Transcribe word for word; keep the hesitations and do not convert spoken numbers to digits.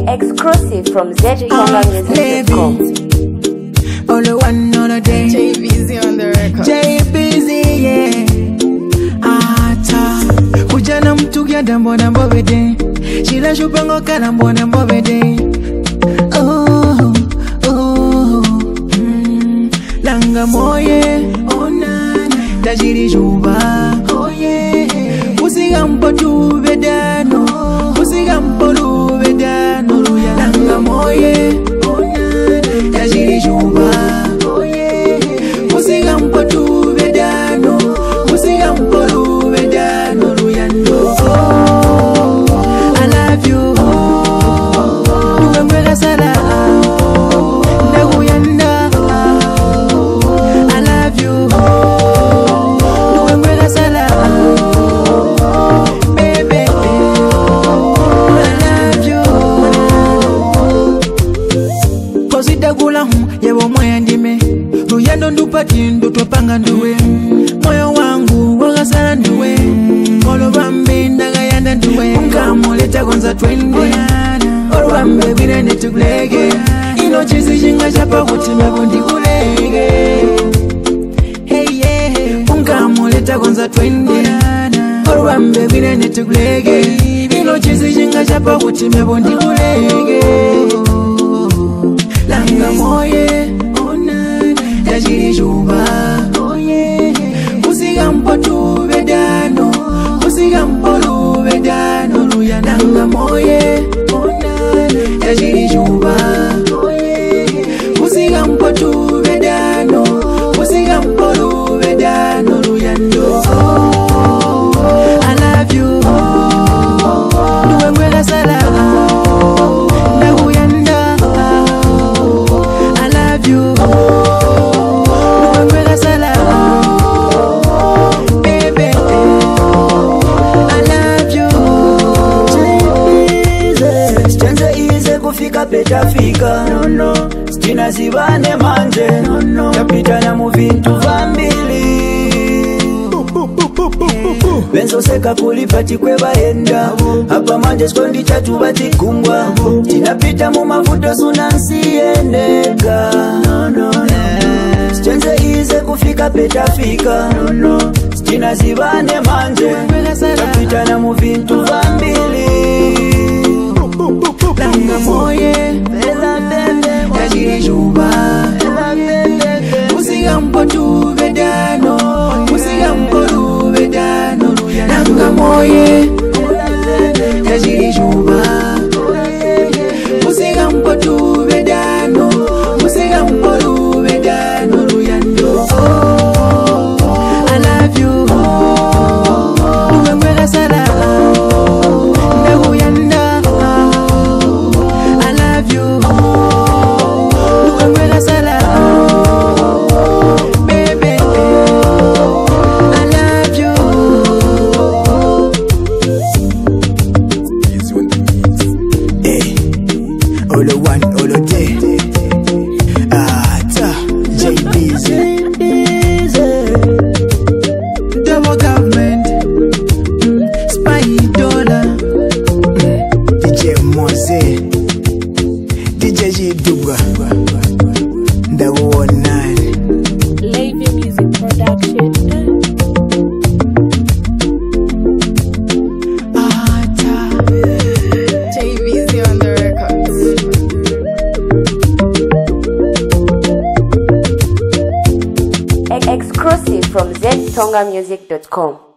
Exclusive from Z Tonga Music dot com. All the one all the day. J Busy on the record. J Busy, yeah. Ata kujana mtu ya dambo dambo bede. Shila shupango kana mbona mbo bede. Oh oh mm. Langa moye onana tajiri juba. Oh yeah. Usiga mpotu bedano. Usiga mpolu bedano. Langa moye onana tajiri juba. Oh yeah. Usiga mpotu bedano. Usiga mpolu bedano. Luyando. Oh, I love you. Nuwembela sala. Ndaguyanda. I love you. Nuwembela sala. Baby, I love you. Kozida gula hum, yewo moya ndime. Luyando ndupati ndoto panga nduwe. Moyo wangu wagasala nduwe. Olo bambi ndagayanda nduwe. Unkamuleta gonza twende. Olo bambi birene tukulege. Ino chizi jinga chapa kutime bundi kulege. Hey yeah. Unkamuleta gonza twende. Olo bambi birene tukulege. Ino chizi jinga chapa kutime bundi kulege. Langa moye onana tajiri juba. Oh yeah. Usiga mpotu bedano. Usiga mpolu bedano. Langa moye onana tajiri juba. Oh yeah. Usiga mpotu bedano. Usiga mpolu bedano. Luyando. Oh, I love you. Nuwembela sala. Ndaguyanda. I love you. Nuwembela sala. Baby, I love you. Stenze ize kufika peta fika. No no. Stina zibane manje. No no. Kapita na muvintu vambili. Benzo seka kulipati kwe baenda. Hapa manje skondi chatu bati kumbwa. Tinapita mu mafuta sunansi endeka. No no no. Stenze ize kufika peta fika. No no. Stina zibane manje. Kapita na muvintu vambili. Langa moye tajiri juba. Usiga mpotu bedano. Usiga mpolu bedano. Langa moye tajiri juba. Usiga mpotu bedano. Usiga mpolu bedano. Luyando. Oh, I love you. Nuwembela sala. Ndaguyanda. I love you. Nuwembela sala. Baby, I love you. Hey, all the one, all the day. Ah, ta, J Busy. Double government. Mm, spy dollar. D J Mose, D J Jiduga, the one nine. Lady Music Production. Ata. J Busy on the record. Exclusive from Z Tonga Music dot com.